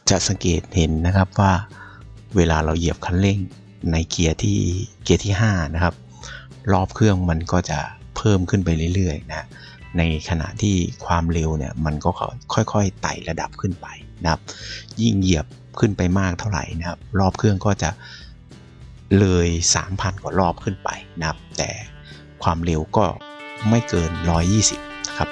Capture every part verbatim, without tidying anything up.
จะสังเกตเห็นนะครับว่าเวลาเราเหยียบคันเร่งในเกียร์ที่เกียร์ที่ห้านะครับรอบเครื่องมันก็จะเพิ่มขึ้นไปเรื่อยๆนะในขณะที่ความเร็วเนี่ยมันก็ค่อยๆไต่ระดับขึ้นไปนะครับยิ่งเหยียบขึ้นไปมากเท่าไหร่นะครับรอบเครื่องก็จะเลย สามพัน กว่ารอบขึ้นไปนะครับแต่ความเร็วก็ไม่เกินหนึ่งร้อยยี่สิบนะครับ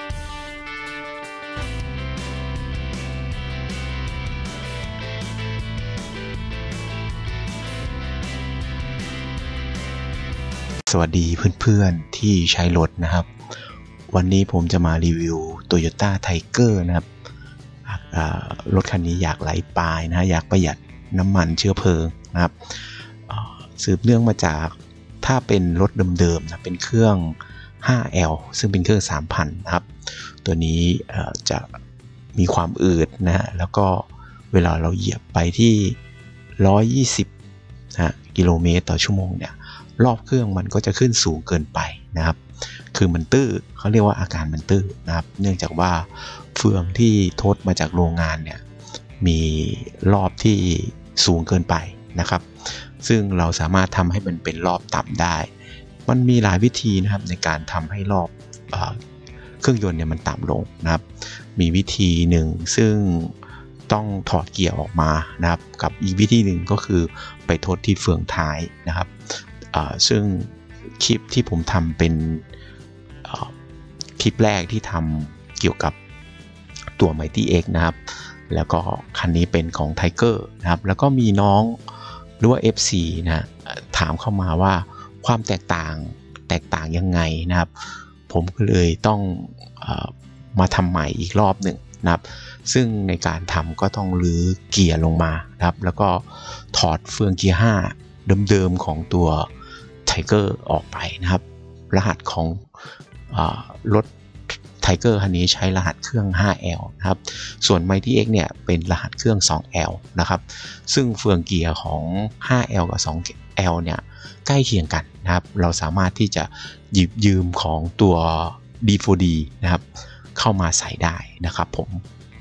สวัสดีเพื่อนๆที่ใช้รถนะครับวันนี้ผมจะมารีวิว Toyota Tiger นะครับรถคันนี้อยากไหลปลายนะอยากประหยัดน้ำมันเชื้อเพลิงนะครับสืบเนื่องมาจากถ้าเป็นรถเดิมๆนะเป็นเครื่อง ห้าแอล ซึ่งเป็นเครื่อง สามพัน นะครับตัวนี้จะมีความอืดนะฮะแล้วก็เวลาเราเหยียบไปที่หนึ่งร้อยยี่สิบนะกิโลเมตรต่อชั่วโมงเนี่ยรอบเครื่องมันก็จะขึ้นสูงเกินไปนะครับคือมันตื้อเขาเรียกว่าอาการมันตื้อนะครับเนื่องจากว่าเฟืองที่ทดมาจากโรงงานเนี่ยมีรอบที่สูงเกินไปนะครับซึ่งเราสามารถทำให้มันเป็นรอบต่ำได้มันมีหลายวิธีนะครับในการทำให้รอบเอ่อเครื่องยนต์เนี่ยมันต่ำลงนะครับมีวิธีหนึ่งซึ่งต้องถอดเกียร์ออกมานะครับกับอีกวิธีหนึ่งก็คือไปทดที่เฟืองท้ายนะครับซึ่งคลิปที่ผมทำเป็นคลิปแรกที่ทำเกี่ยวกับตัว Mighty X นะครับแล้วก็คันนี้เป็นของ Tiger นะครับแล้วก็มีน้องหรือว่า เอฟ ซี นะถามเข้ามาว่าความแตกต่างแตกต่างยังไงนะครับผมก็เลยต้องเอ่อมาทำใหม่อีกรอบหนึ่งนะครับซึ่งในการทำก็ต้องรื้อเกียร์ลงมานะครับแล้วก็ถอดเฟืองเกียร์ห้าเดิมๆของตัว Tiger ออกไปนะครับรหัสของอ่ารถ Tiger คันนี้ใช้รหัสเครื่อง ห้าแอล นะครับส่วน Mighty X เนี่ยเป็นรหัสเครื่อง สองแอล นะครับซึ่งเฟืองเกียร์ของ ห้าแอล กับ สองแอล เนี่ยใกล้เคียงกันนะครับเราสามารถที่จะหยิบยืมของตัว ดี โฟร์ ดี นะครับเข้ามาใส่ได้นะครับผม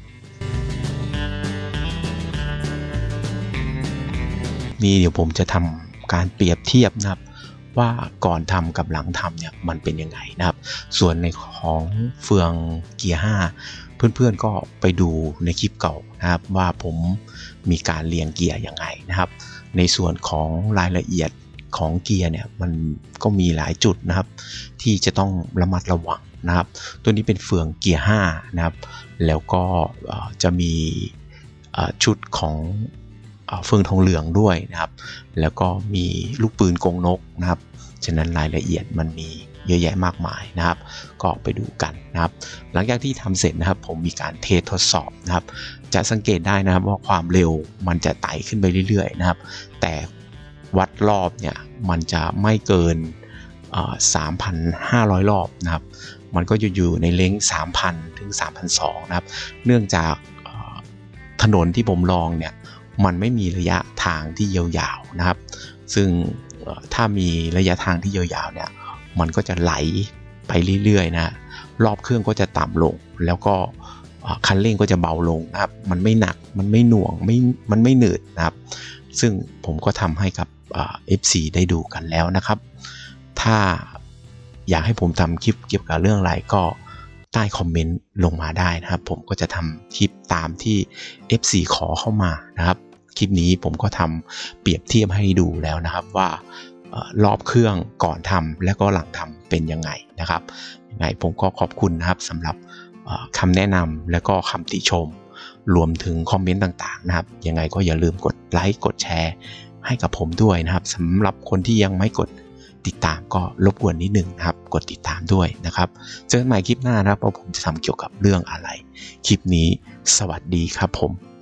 นี่เดี๋ยวผมจะทำการเปรียบเทียบนะครับว่าก่อนทำกับหลังทำเนี่ยมันเป็นยังไงนะครับส่วนในของเฟืองเกียร์ห้าเพื่อนๆก็ไปดูในคลิปเก่านะครับว่าผมมีการเรียงเกียร์ยังไงนะครับในส่วนของรายละเอียดของเกียร์เนี่ยมันก็มีหลายจุดนะครับที่จะต้องระมัดระวังนะครับตัวนี้เป็นเฟืองเกียร์ห้านะครับแล้วก็จะมีชุดของเฟืองทองเหลืองด้วยนะครับแล้วก็มีลูกปืนกงนกนะครับฉะนั้นรายละเอียดมันมีเยอะแยะมากมายนะครับก็ไปดูกันนะครับหลังจากที่ทำเสร็จนะครับผมมีการเทสทดสอบนะครับจะสังเกตได้นะครับว่าความเร็วมันจะไต่ขึ้นไปเรื่อยๆนะครับแต่วัดรอบเนี่ยมันจะไม่เกิน สามพันห้าร้อย รอบนะครับมันก็จะอยู่ในเลนส์ สามพัน ถึง สามพันสองร้อย นะครับเนื่องจากถนนที่ผมลองเนี่ยมันไม่มีระยะทางที่ยาวๆนะครับซึ่งถ้ามีระยะทางที่ยาวๆเนี่ยมันก็จะไหลไปเรื่อยๆนะรอบเครื่องก็จะต่ำลงแล้วก็คันเร่งก็จะเบาลงนะครับมันไม่หนักมันไม่หน่วงไม่มันไม่หนืดนะครับซึ่งผมก็ทำให้กับ เอฟ ซี ได้ดูกันแล้วนะครับถ้าอยากให้ผมทำคลิปเกี่ยวกับเรื่องอะไรก็ใต้คอมเมนต์ลงมาได้นะครับผมก็จะทำคลิปตามที่ เอฟ ซี ขอเข้ามานะครับคลิปนี้ผมก็ทำเปรียบเทียบให้ดูแล้วนะครับว่ารอบเครื่องก่อนทำและก็หลังทำเป็นยังไงนะครับยังไงผมก็ขอบคุณนะครับสำหรับคำแนะนำและก็คำติชมรวมถึงคอมเมนต์ต่างๆนะครับยังไงก็อย่าลืมกดไลค์กดแชร์ให้กับผมด้วยนะครับสำหรับคนที่ยังไม่กดติดตามก็รบกวนนิดหนึ่งนะครับกดติดตามด้วยนะครับเจอกันใหม่คลิปหน้านะครับว่าผมจะทำเกี่ยวกับเรื่องอะไรคลิปนี้สวัสดีครับผม